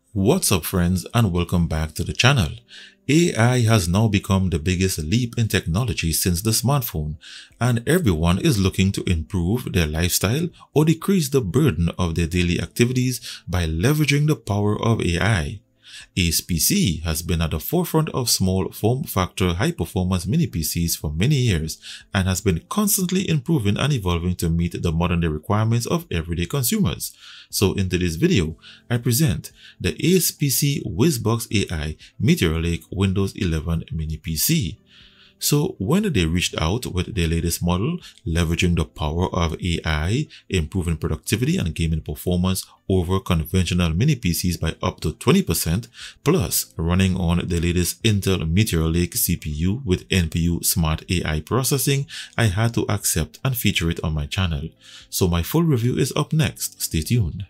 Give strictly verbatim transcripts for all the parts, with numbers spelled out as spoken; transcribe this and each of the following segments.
What's up friends, and welcome back to the channel. A I has now become the biggest leap in technology since the smartphone, and everyone is looking to improve their lifestyle or decrease the burden of their daily activities by leveraging the power of A I. A C E P C has been at the forefront of small form factor high performance mini P Cs for many years and has been constantly improving and evolving to meet the modern day requirements of everyday consumers. So in today's video, I present the A C E P C Wizbox A I Meteor Lake Windows eleven mini P C. So when they reached out with their latest model, leveraging the power of A I, improving productivity and gaming performance over conventional mini P Cs by up to twenty percent, plus running on the latest Intel Meteor Lake C P U with N P U Smart A I Processing, I had to accept and feature it on my channel. So my full review is up next. Stay tuned.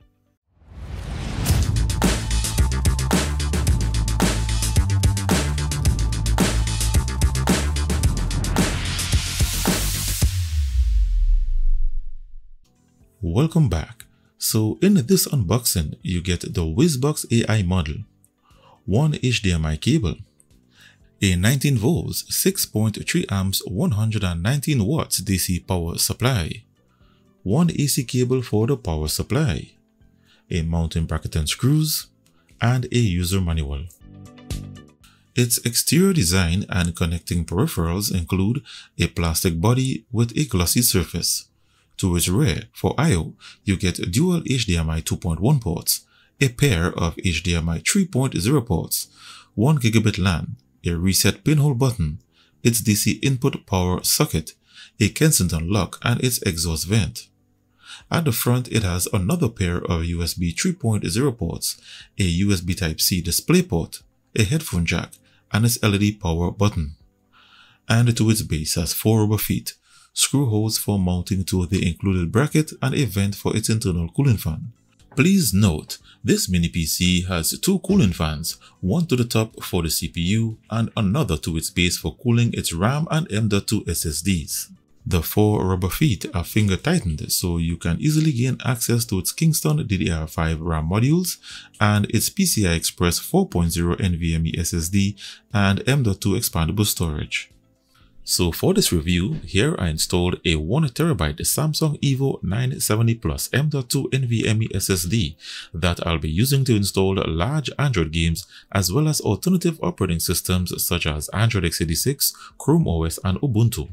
Welcome back. So in this unboxing, you get the Wizbox A I model, one H D M I cable, a nineteen volts, six point three amps, one hundred nineteen watts D C power supply, one A C cable for the power supply, a mounting bracket and screws, and a user manual. Its exterior design and connecting peripherals include a plastic body with a glossy surface. To its rear, for I O, you get dual H D M I two point one ports, a pair of H D M I three point zero ports, one gigabit LAN, a reset pinhole button, its D C input power socket, a Kensington lock, and its exhaust vent. At the front, it has another pair of U S B three point zero ports, a U S B Type C display port, a headphone jack, and its L E D power button. And to its base has four rubber feet, screw holes for mounting to the included bracket, and a vent for its internal cooling fan. Please note, this mini P C has two cooling fans, one to the top for the C P U and another to its base for cooling its RAM and M dot two S S Ds. The four rubber feet are finger tightened so you can easily gain access to its Kingston D D R five RAM modules and its P C I Express four point oh NVMe S S D and M dot two expandable storage. So for this review, here I installed a one terabyte Samsung Evo nine seventy plus M dot two NVMe S S D that I'll be using to install large Android games as well as alternative operating systems such as Android x eighty-six, ChromeOS, and Ubuntu.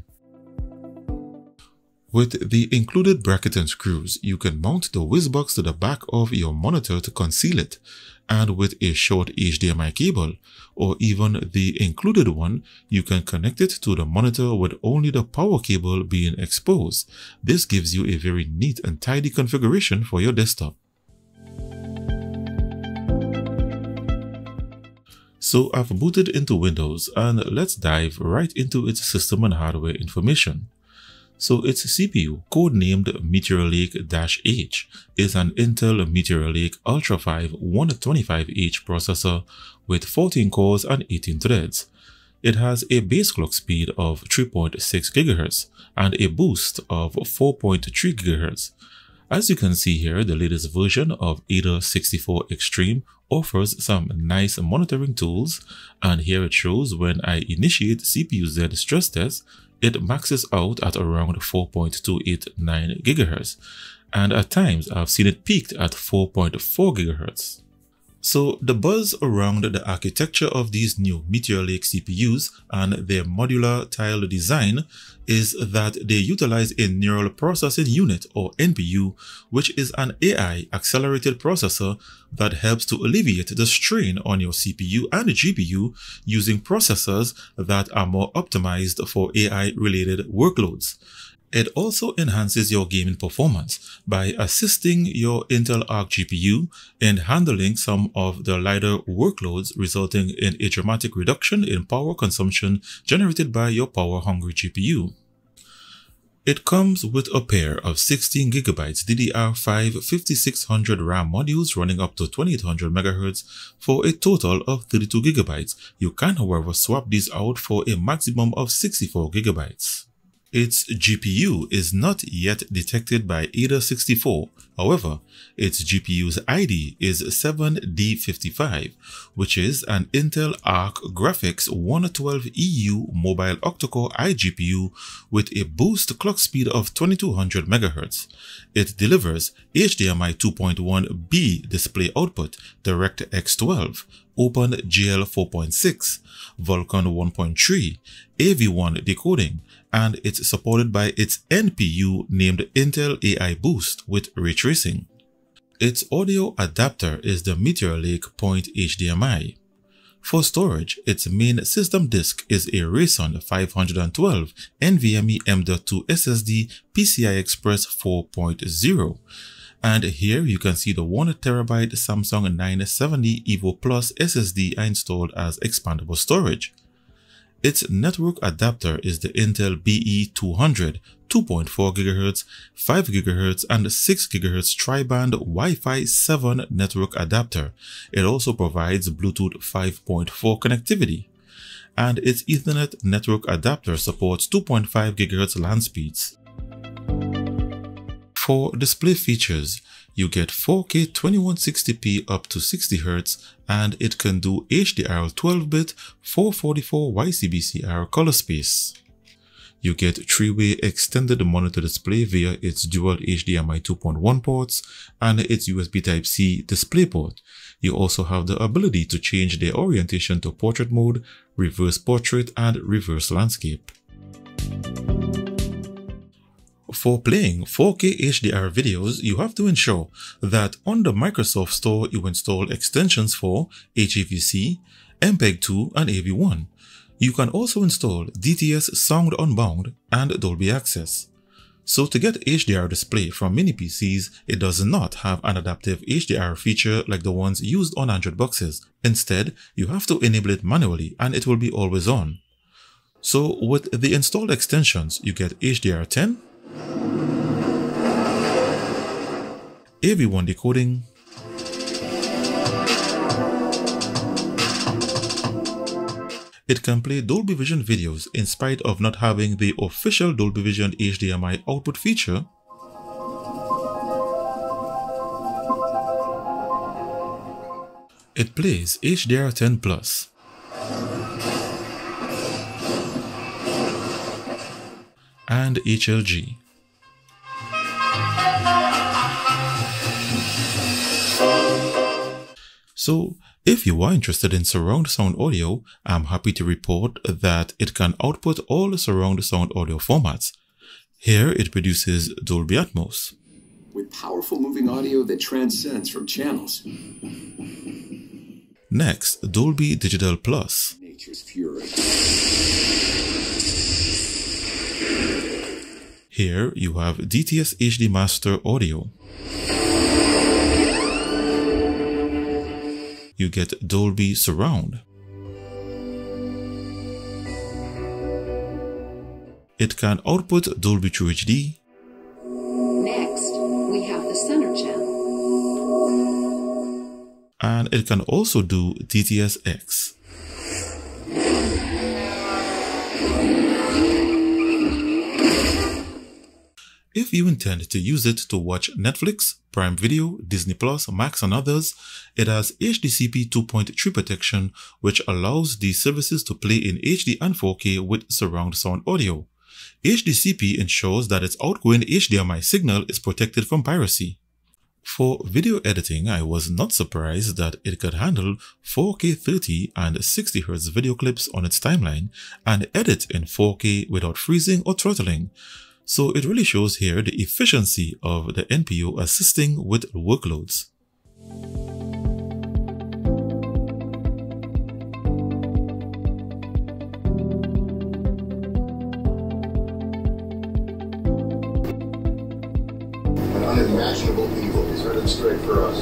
With the included bracket and screws, you can mount the Wizbox to the back of your monitor to conceal it, and with a short H D M I cable, or even the included one, you can connect it to the monitor with only the power cable being exposed. This gives you a very neat and tidy configuration for your desktop. So I've booted into Windows, and let's dive right into its system and hardware information. So its C P U, codenamed Meteor Lake-H, is an Intel Meteor Lake Ultra five one twenty-five H processor with fourteen cores and eighteen threads. It has a base clock speed of three point six gigahertz and a boost of four point three gigahertz. As you can see here, the latest version of A D A sixty-four Extreme offers some nice monitoring tools, and here it shows when I initiate C P U Z stress test, it maxes out at around four point two eight nine gigahertz, and at times I've seen it peaked at four point four gigahertz. So the buzz around the architecture of these new Meteor Lake C P Us and their modular tile design is that they utilize a neural processing unit, or N P U, which is an A I accelerated processor that helps to alleviate the strain on your C P U and G P U using processors that are more optimized for A I related workloads. It also enhances your gaming performance by assisting your Intel Arc G P U in handling some of the lighter workloads, resulting in a dramatic reduction in power consumption generated by your power-hungry G P U. It comes with a pair of sixteen gigabyte D D R five fifty-six hundred RAM modules running up to twenty-eight hundred megahertz for a total of thirty-two gigabytes. You can, however, swap these out for a maximum of sixty-four gigabytes. Its G P U is not yet detected by A D A sixty-four. However, its G P U's I D is seven D fifty-five, which is an Intel Arc Graphics one twelve E U mobile octa-core iGPU with a boost clock speed of twenty-two hundred megahertz. It delivers H D M I two point one B display output, DirectX twelve, Open G L four point six, Vulkan one point three, A V one decoding, and it's supported by its N P U named Intel A I Boost with ray tracing. Its audio adapter is the Meteor Lake Point H D M I. For storage, its main system disk is a Radeon five twelve NVMe M dot two S S D P C I Express four point oh. And here you can see the one terabyte Samsung nine seventy Evo Plus S S D I installed as expandable storage. Its network adapter is the Intel B E two hundred, two point four gigahertz, five gigahertz, and six gigahertz tri-band Wi-Fi seven network adapter. It also provides Bluetooth five point four connectivity. And its Ethernet network adapter supports two point five gigahertz LAN speeds. For display features, you get four K twenty-one sixty p up to sixty hertz, and it can do H D R twelve bit four forty-four Y C B C R color space. You get three-way extended monitor display via its dual H D M I two point one ports and its U S B Type C DisplayPort. You also have the ability to change their orientation to portrait mode, reverse portrait, and reverse landscape. For playing four K H D R videos, you have to ensure that on the Microsoft Store you install extensions for H E V C, M P E G two, and A V one. You can also install D T S Sound Unbound and Dolby Access. So to get H D R display from mini P Cs, it does not have an adaptive H D R feature like the ones used on Android boxes. Instead, you have to enable it manually and it will be always on. So with the installed extensions, you get H D R ten, A V one decoding, it can play Dolby Vision videos in spite of not having the official Dolby Vision H D M I output feature. It plays H D R ten plus. And H L G. So, if you are interested in surround sound audio, I'm happy to report that it can output all surround sound audio formats. Here it produces Dolby Atmos. With powerful moving audio that transcends from channels. Next, Dolby Digital Plus. Nature's fury. Here you have D T S H D Master Audio. You get Dolby Surround. It can output Dolby TrueHD. Next, we have the center channel. And it can also do D T S X. If you intend to use it to watch Netflix, Prime Video, Disney Plus, Max, and others, it has H D C P two point three protection, which allows these services to play in H D and four K with surround sound audio. H D C P ensures that its outgoing H D M I signal is protected from piracy. For video editing, I was not surprised that it could handle four K thirty and sixty hertz video clips on its timeline and edit in four K without freezing or throttling. So it really shows here the efficiency of the N P U assisting with workloads. An unimaginable evil is headed straight for us.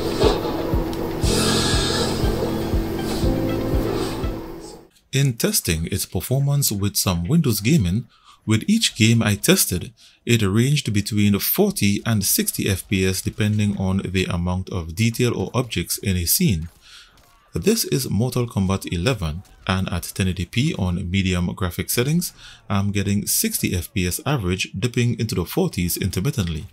In testing its performance with some Windows gaming, with each game I tested, it ranged between forty and sixty F P S depending on the amount of detail or objects in a scene. This is Mortal Kombat eleven, and at ten eighty p on medium graphic settings, I'm getting sixty F P S average, dipping into the forties intermittently.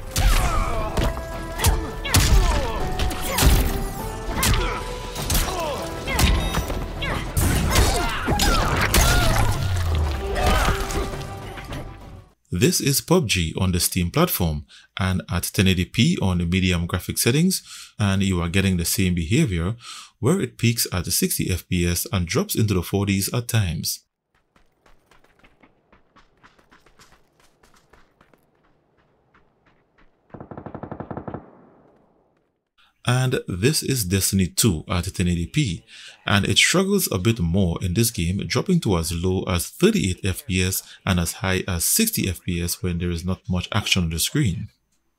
This is P U B G on the Steam platform, and at ten eighty p on medium graphic settings, and you are getting the same behavior where it peaks at sixty F P S and drops into the forties at times. And this is Destiny two at ten eighty p, and it struggles a bit more in this game, dropping to as low as thirty-eight F P S and as high as sixty F P S when there is not much action on the screen.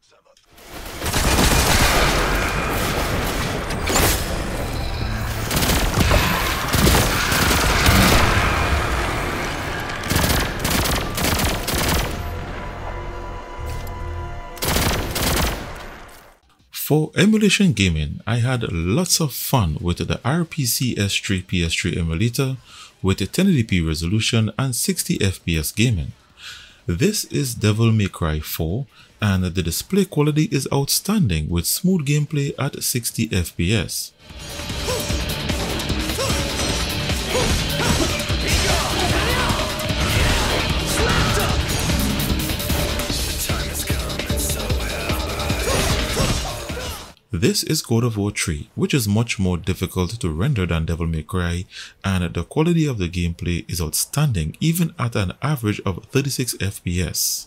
For emulation gaming, I had lots of fun with the R P C S three P S three emulator with a ten eighty p resolution and sixty F P S gaming. This is Devil May Cry four, and the display quality is outstanding with smooth gameplay at sixty F P S. This is God of War three, which is much more difficult to render than Devil May Cry, and the quality of the gameplay is outstanding even at an average of thirty-six F P S.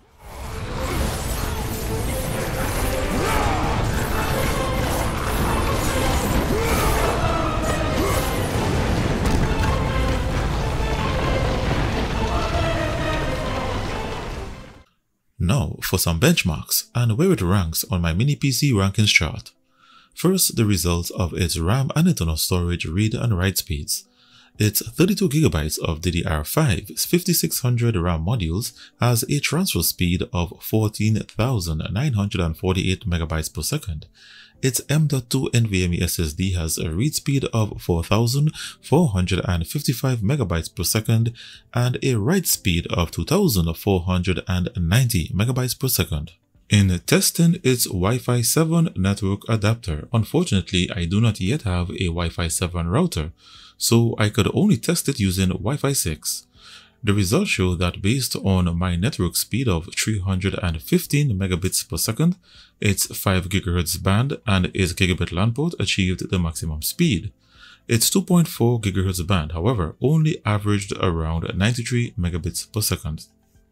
Now for some benchmarks and where it ranks on my mini P C rankings chart. First, the results of its RAM and internal storage read and write speeds. Its thirty-two gigabytes of D D R five fifty-six hundred RAM modules has a transfer speed of fourteen thousand nine hundred forty-eight megabytes per second. Its M dot two N V M E S S D has a read speed of four thousand four hundred fifty-five megabytes per second and a write speed of two thousand four hundred ninety megabytes per second. In testing its Wi-Fi seven network adapter, unfortunately I do not yet have a Wi-Fi seven router, so I could only test it using Wi-Fi six. The results show that based on my network speed of three hundred fifteen megabits per second, its five gigahertz band and eight gigabit LAN port achieved the maximum speed. Its two point four gigahertz band, however, only averaged around ninety-three megabits per second.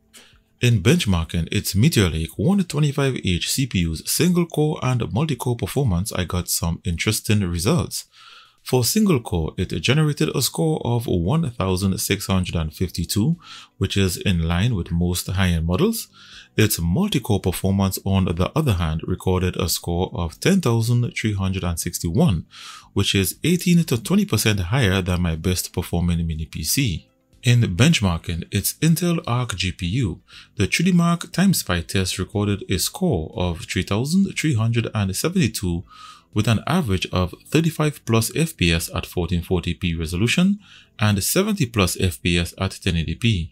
In benchmarking its Meteor Lake one twenty-five H C P U's single-core and multi-core performance, I got some interesting results. For single core, it generated a score of one thousand six hundred fifty-two, which is in line with most high-end models. Its multi-core performance, on the other hand, recorded a score of ten thousand three hundred sixty-one, which is eighteen to twenty percent higher than my best performing mini P C. In benchmarking its Intel Arc G P U, the three D Mark TimeSpy test recorded a score of three thousand three hundred seventy-two with an average of thirty-five plus F P S at fourteen forty p resolution and seventy plus F P S at ten eighty p.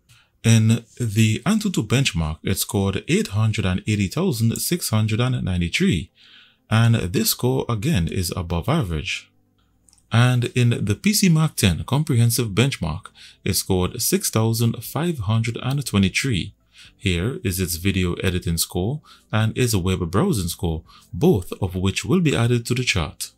In the AnTuTu benchmark, it scored eight hundred eighty thousand six hundred ninety-three, and this score again is above average. And in the P C Mark ten comprehensive benchmark, it scored six thousand five hundred twenty-three. Here is its video editing score and its web browsing score, both of which will be added to the chart.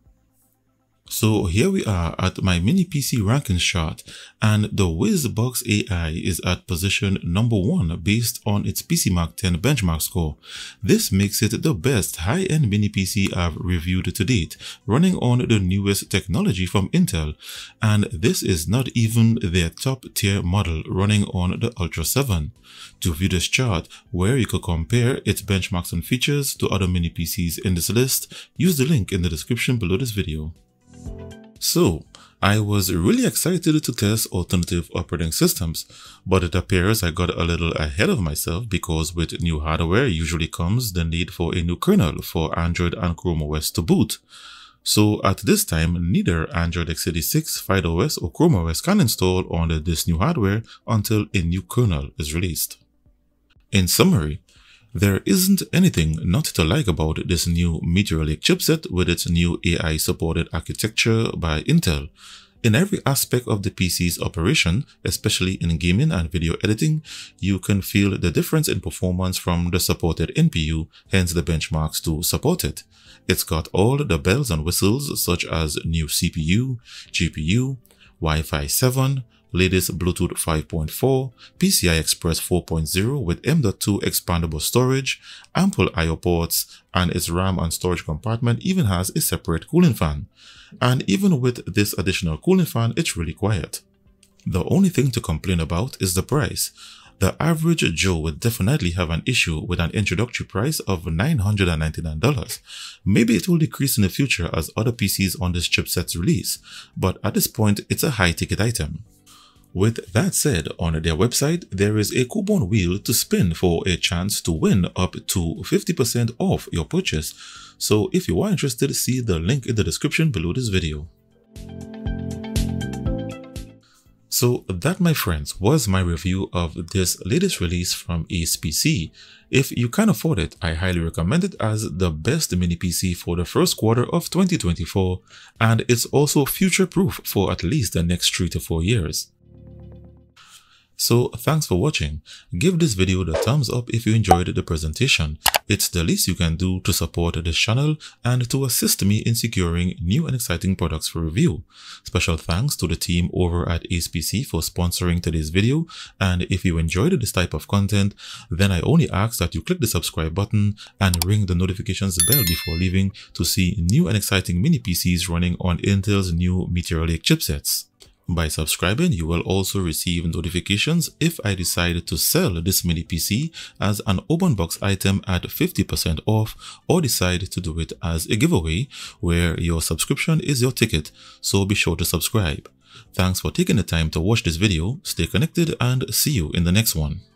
So here we are at my mini P C rankings chart, and the Wizbox A I is at position number one based on its P C Mark ten benchmark score. This makes it the best high-end mini P C I've reviewed to date, running on the newest technology from Intel, and this is not even their top-tier model running on the Ultra seven. To view this chart, where you could compare its benchmarks and features to other mini P Cs in this list, use the link in the description below this video. So, I was really excited to test alternative operating systems, but it appears I got a little ahead of myself because with new hardware usually comes the need for a new kernel for Android and ChromeOS to boot. So at this time, neither Android x eighty-six, FydeOS or ChromeOS can install on this new hardware until a new kernel is released. In summary, there isn't anything not to like about this new Meteor Lake chipset with its new A I-supported architecture by Intel. In every aspect of the P C's operation, especially in gaming and video editing, you can feel the difference in performance from the supported N P U, hence the benchmarks to support it. It's got all the bells and whistles such as new C P U, G P U, Wi-Fi seven, latest Bluetooth five point four, P C I Express four point oh with M dot two expandable storage, ample I O ports, and its RAM and storage compartment even has a separate cooling fan. And even with this additional cooling fan, it's really quiet. The only thing to complain about is the price. The average Joe would definitely have an issue with an introductory price of nine hundred ninety-nine dollars. Maybe it will decrease in the future as other P Cs on this chipset release, but at this point, it's a high-ticket item. With that said, on their website, there is a coupon wheel to spin for a chance to win up to fifty percent off your purchase. So if you are interested, see the link in the description below this video. So that, my friends, was my review of this latest release from A C E P C. If you can afford it, I highly recommend it as the best mini P C for the first quarter of twenty twenty-four, and it's also future-proof for at least the next three to four years. So thanks for watching. Give this video the thumbs up if you enjoyed the presentation. It's the least you can do to support this channel and to assist me in securing new and exciting products for review. Special thanks to the team over at A C E P C for sponsoring today's video, and if you enjoyed this type of content, then I only ask that you click the subscribe button and ring the notifications bell before leaving to see new and exciting mini P Cs running on Intel's new Meteor Lake chipsets. By subscribing, you will also receive notifications if I decide to sell this mini P C as an open box item at fifty percent off, or decide to do it as a giveaway where your subscription is your ticket, so be sure to subscribe. Thanks for taking the time to watch this video, stay connected, and see you in the next one.